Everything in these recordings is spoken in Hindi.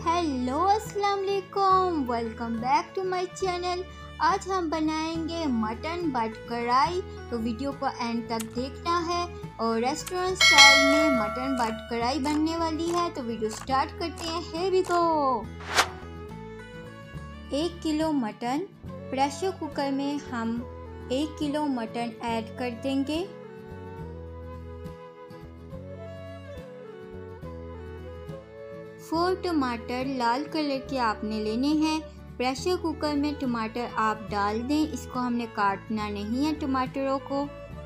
हेलो अस्सलाम वालेकुम, welcome back to my channel. आज हम बनाएंगे मटन बट कढ़ाई, तो वीडियो को एंड तक देखना है। और रेस्टोरेंट स्टाइल में मटन बट कढ़ाई बनने वाली है, तो वीडियो स्टार्ट करते हैं। Here we go. 1 kilo mutton, pressure cooker में हम 1 किलो मटन ऐड कर देंगे। फोर टमाटर लाल कलर के आपने लेने हैं। प्रेशर कुकर में टमाटर आप डाल दें, इसको हमने काटना नहीं है टमाटरों को।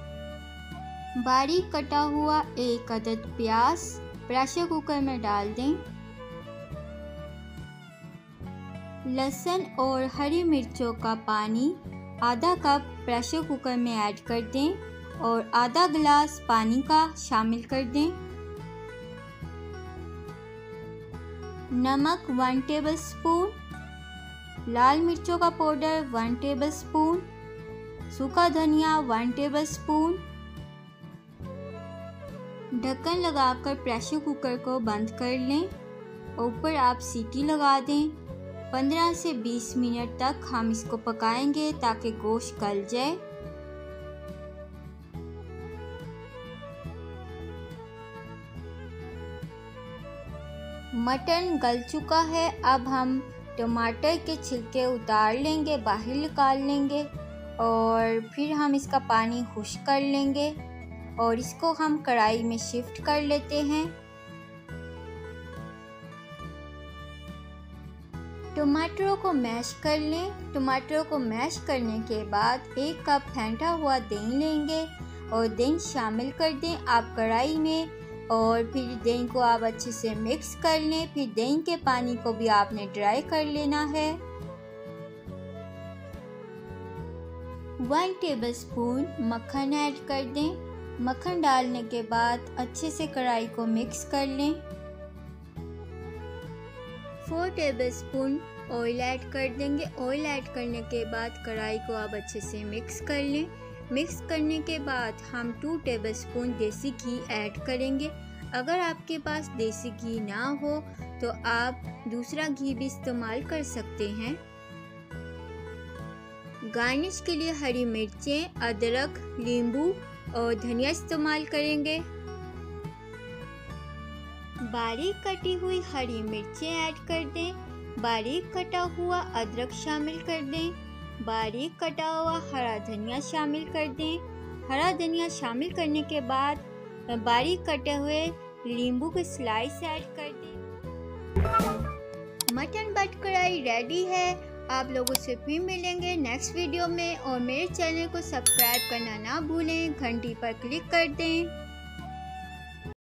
बारीक कटा हुआ 1 अदद प्याज प्रेशर कुकर में डाल दें। लहसुन और हरी मिर्चों का पानी आधा कप प्रेशर कुकर में ऐड कर दें और आधा गिलास पानी का शामिल कर दें। नमक 1 टेबलस्पून, लाल मिर्चों का पाउडर 1 टेबलस्पून, सूखा धनिया 1 टेबलस्पून। ढक्कन लगाकर प्रेशर कुकर को बंद कर लें। ऊपर आप सीटी लगा दें। 15 से 20 मिनट तक हम इसको पकाएंगे ताकि गोश्त गल जाए। मटन गल चुका है। अब हम टमाटर के छिलके उतार लेंगे, बाहर निकाल लेंगे और फिर हम इसका पानी खुश्क कर लेंगे और इसको हम कढ़ाई में शिफ्ट कर लेते हैं। टमाटरों को मैश कर लें। टमाटरों को मैश करने के बाद 1 कप फेंटा हुआ दही लेंगे और दही शामिल कर दें आप कढ़ाई में और फिर दही को आप अच्छे से मिक्स कर लें। फिर दही के पानी को भी आपने ड्राई कर लेना है। 1 टेबलस्पून मक्खन ऐड कर दें। मक्खन डालने के बाद अच्छे से कढ़ाई को मिक्स कर लें। 4 टेबलस्पून ऑयल ऐड कर देंगे। ऑयल ऐड करने के बाद कढ़ाई को आप अच्छे से मिक्स कर लें। मिक्स करने के बाद हम 2 टेबलस्पून देसी घी ऐड करेंगे। अगर आपके पास देसी घी ना हो तो आप दूसरा घी भी इस्तेमाल कर सकते हैं। गार्निश के लिए हरी मिर्चें, अदरक, नींबू और धनिया इस्तेमाल करेंगे। बारीक कटी हुई हरी मिर्चें ऐड कर दें। बारीक कटा हुआ अदरक शामिल कर दें। बारीक कटा हुआ हरा धनिया शामिल कर दें। हरा धनिया शामिल करने के बाद बारीक कटे हुए नींबू के स्लाइस ऐड कर दें। मटन बट कढ़ाई रेडी है। आप लोगों से फिर मिलेंगे नेक्स्ट वीडियो में और मेरे चैनल को सब्सक्राइब करना ना भूलें, घंटी पर क्लिक कर दें।